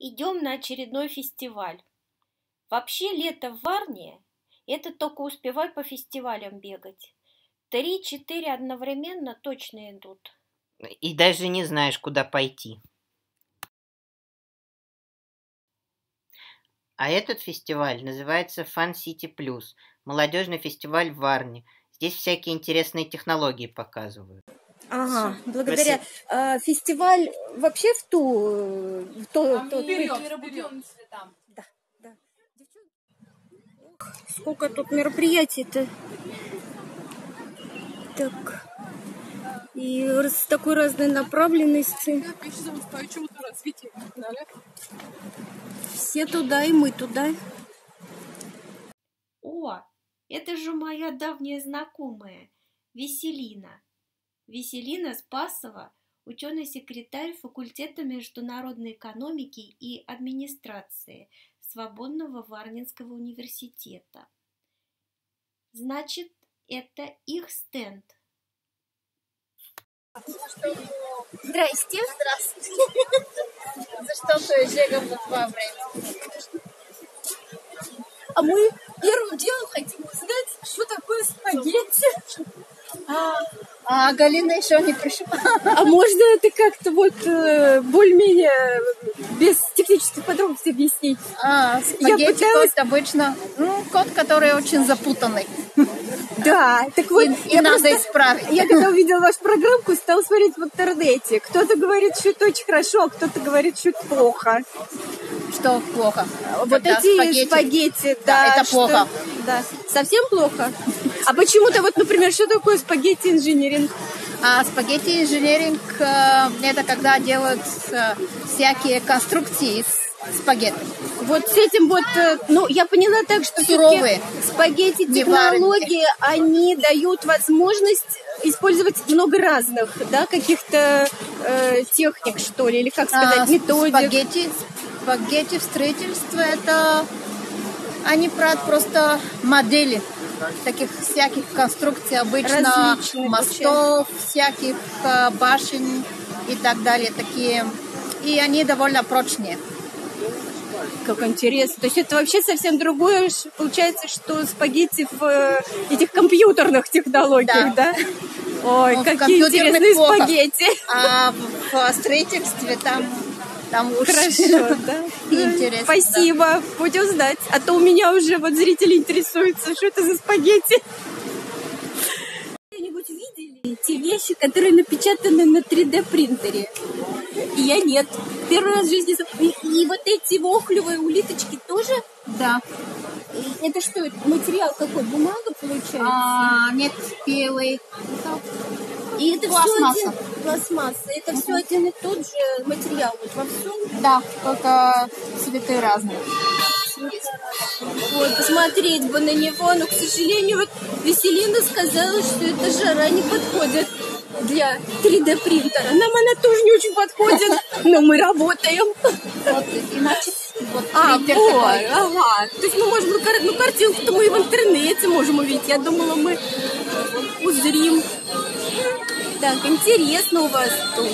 идем на очередной фестиваль. Вообще лето в Варне– это только успевай по фестивалям бегать. 3-4 одновременно точно идут. И даже не знаешь, куда пойти. А этот фестиваль называется Fun City Plus, молодежный фестиваль в Варне. Здесь всякие интересные технологии показывают. Ага, благодаря. Фестиваль вообще Да, да. Сколько тут мероприятий-то. Так. И с такой разной направленности. Все туда, и мы туда. О, это же моя давняя знакомая, Веселина. Веселина Спасова, ученый-секретарь факультета международной экономики и администрации Свободного Варнинского университета. Значит, это их стенд. Здрасте. Здравствуйте. За что жегам во время? А мы первым делом хотим узнать, что такое спагетти. А Галина еще не пришла. А можно это как-то более-менее без технических подробностей объяснить? Спагетти кот обычно, кот, который очень запутанный. Да, так вот, и надо исправить. Я когда увидела вашу программку, стала смотреть в интернете. Кто-то говорит, что это очень хорошо, а кто-то говорит, что это плохо. Что плохо? Вот эти спагетти, да, это плохо. Да, совсем плохо? А почему-то, например, что такое спагетти-инжиниринг? Спагетти-инжиниринг это когда делают всякие конструкции из спагетти. Вот с этим я поняла так, что суровые спагетти-технологии, они дают возможность использовать много разных, да, каких-то техник, что ли, или как сказать, методик. Спагетти в строительстве это они просто модели таких всяких конструкций, обычно различных мостов, всяких башен и так далее, такие. И они довольно прочные. Как интересно. То есть это вообще совсем другое. Получается, что спагетти в этих компьютерных технологиях, да? Ой, какие интересные спагетти. А в строительстве там уж хорошо, да? Интересно. Спасибо, да. Будем знать. А то у меня уже зрители интересуются, что это за спагетти. Кто-нибудь видели те вещи, которые напечатаны на 3D принтере? Я нет. Первый раз в жизни. И вот эти вохлевые улиточки тоже? Да. Это что? Материал какой? Бумага получается? Нет, белый. И это пластмасса. Пластмасса. Это все один и тот же материал во всем? Да, только цветы разные. Вот, посмотреть бы на него, но, к сожалению, Веселина сказала, что эта жара не подходит для 3D принтера. Нам она тоже не очень подходит, но мы работаем. Иначе То есть мы можем, картинку-то мы и в интернете можем увидеть. Я думала, мы узрим. Так, интересно у вас тут.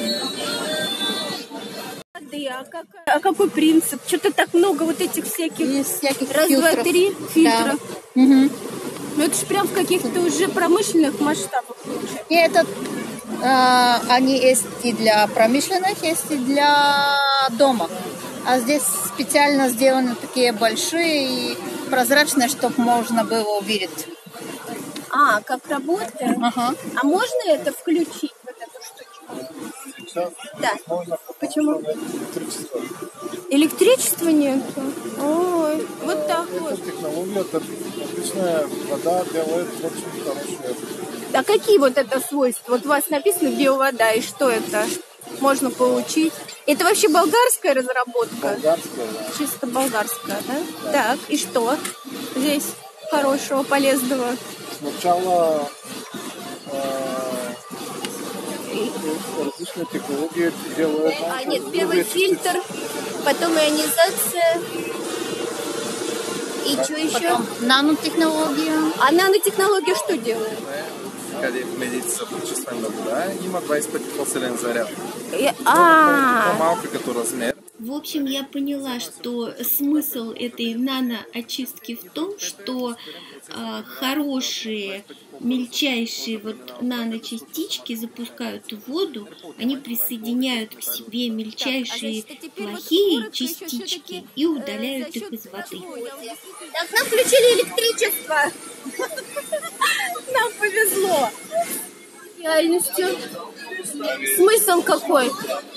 А какой принцип? Что-то так много этих всяких раз, фильтров. 2, 3 фильтров. Да. Угу. Ну это же прям в каких-то уже промышленных масштабах получается. И они есть и для промышленных, есть и для дома. А здесь специально сделаны такие большие и прозрачные, чтобы можно было увидеть. Как работает? Ага. А можно это включить, эту штучку? Сейчас Да. можно. Почему? Электричество. Электричества нет. Ой, вот так Эта вот. технология, обычная вода делает очень хорошую. А какие это свойства? У вас написано биовода, и что это можно получить? Это вообще болгарская разработка? Болгарская, да. Чисто болгарская, да? Так, и что здесь хорошего, полезного? Сначала различные технологии делают. Нет, первый фильтр, потом ионизация. И что еще? Нанотехнология. А нанотехнология что делает? Къде медици са пречиствани на вода, има 20 пъти по-силен заряд. А. По-малка като размер. В общем, я поняла, что смысл этой наноочистки в том, что хорошие, мельчайшие вот наночастички запускают в воду, они присоединяют к себе мельчайшие плохие частички и удаляют их из воды. Так, нам включили электричество. Нам повезло. Реальностью. Смысл какой?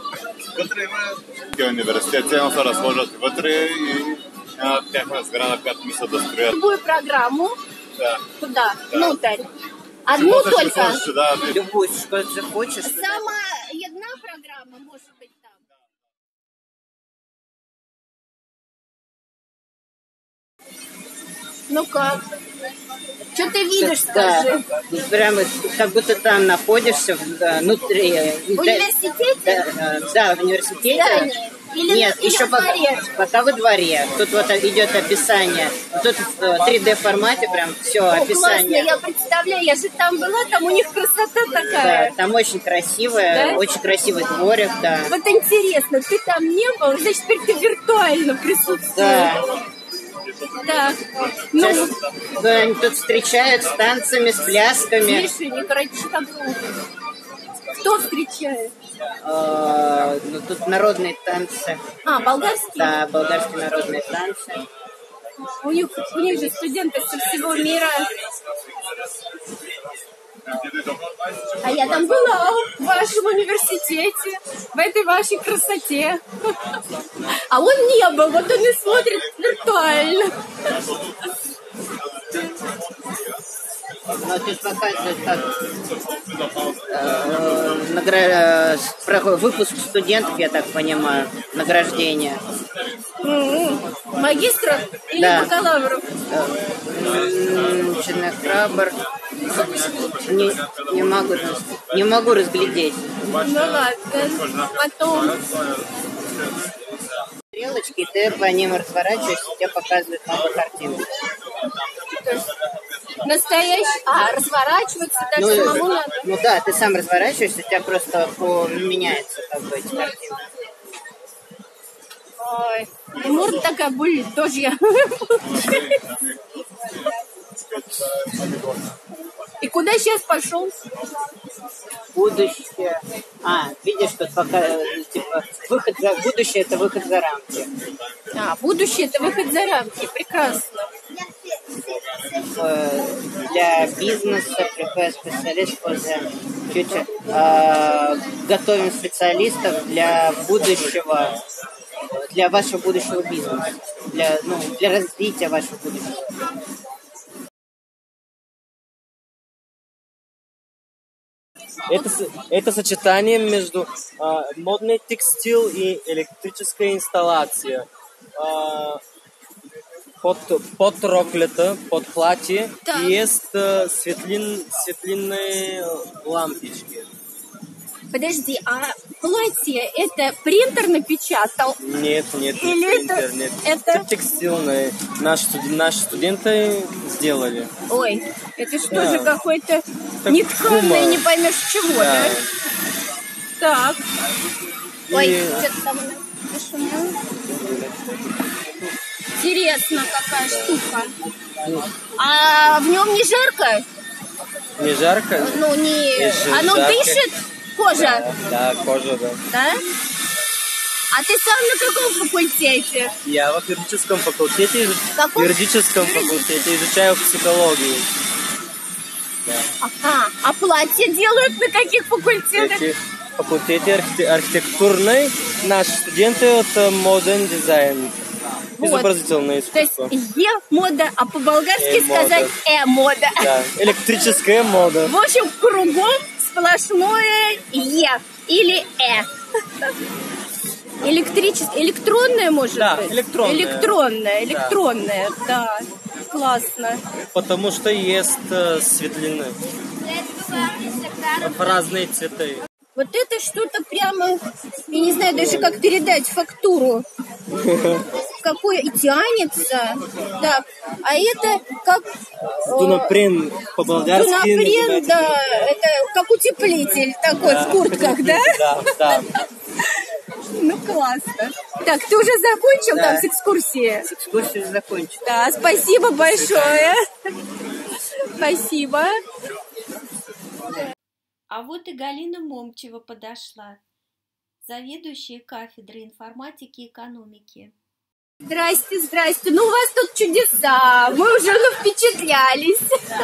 Университет, цяло се разложат вътре и тяхна сграда, която мислят да строят. Любую программу? Да. Туда, внутрь. Одну только? Любую, что ты хочешь. Сама одна программа может быть там. Ну как? Что ты видишь, скажи? Да, прямо как будто там находишься внутри. В университете? Да, в университете. Здание? Нет, или еще во дворе? пока во дворе. Тут вот идет описание. Тут в 3D формате прям все описание. Классно, я представляю, я же там была, там у них красота такая. Да, там очень красивая, да? Очень красивый дворик, да. Вот интересно, ты там не был, значит, теперь ты виртуально присутствуешь. Да. Так, ну... Да, они тут встречают с танцами, с плясками. Мишень, короче, такого. Кто встречает? Ну, тут народные танцы. А, болгарские? Да, болгарские народные танцы. У них же студенты со всего мира. А я там была в вашем университете, в этой вашей красоте. А он не был, вот он и смотрит виртуально. Но тут показывают, как выпуск студентов, я так понимаю, награждение. Магистров или да. бакалавров? Чернокрабр. Не могу разглядеть. Ну ладно, потом... Стрелочки, ты по ним разворачиваешься, тебе показывают новую картинку. Настоящий? А, разворачиваться даже самому надо? Ну да, ты сам разворачиваешься, у тебя просто меняется как бы эти картинки. Ой, и морда такая бульдожья. И куда сейчас пошел? Будущее. Видишь, тут пока типа выход за будущее, это выход за рамки. Будущее это выход за рамки. Прекрасно. Для бизнеса приходят специалисты, готовим специалистов для будущего, для вашего будущего бизнеса, для развития вашего будущего. Это сочетание между модный текстиль и электрическая инсталляция. Под роклета, под платье есть светлинные лампочки. Подожди, а платье это принтер напечатал? Нет, не или принтер, нет. Это текстильное. Наши студенты сделали. Ой, это что же какой-то нетканное, не поймешь чего, да? Так. Ой, что-то там нашумело. Интересно, какая штука. А в нем не жарко? Не жарко? Ну, не оно жарко. дышит? Кожа? Да, кожа, да. Да? А ты сам на каком факультете? Я в юридическом факультете. Каком? В юридическом факультете изучаю психологию. Да. А платья делают на каких факультетах? В факультете архитектурной наши студенты это модерн дизайн. Изобразительное искусство. То есть Е-мода, а по-болгарски сказать Э-мода. Да, электрическая мода. В общем, кругом сплошное Е или Э. Электронная, может быть? Да, электронная. Электронная, да. Классно. Потому что есть светлины. В разные цветы. Вот это что-то прямо, я не знаю даже, как передать фактуру. Какое и тянется. Так, а это как... Дунапрен по-болгарски. Дунапрен, да, это как утеплитель такой в куртках, да? Да. Ну, Классно. Так, ты уже закончил Да. там с экскурсией? С экскурсией закончили. Да, спасибо большое. Спасибо. А вот и Галина Момчева подошла, заведующая кафедрой информатики и экономики. Здрасте, здрасте. Ну, у вас тут чудеса. Мы уже впечатлялись.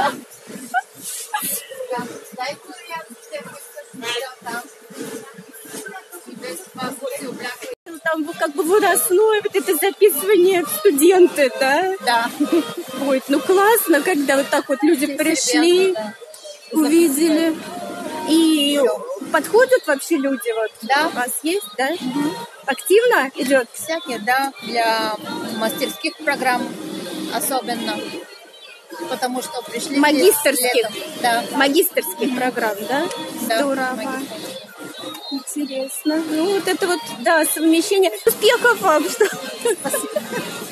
Там как бы выросное вот это записывание в студенты, да? Да. Ой, ну классно, когда вот так вот люди пришли, Да. увидели. И подходят вообще люди вот? Да. У вас есть, да? Активно идет? Всякие, да, для мастерских программ особенно. Потому что пришли Магистерских? летом. Да. Магистерских программ, да? Да, Здорово. магистерских. Интересно. Ну, вот это вот, да, совмещение. Успехов вам! Что...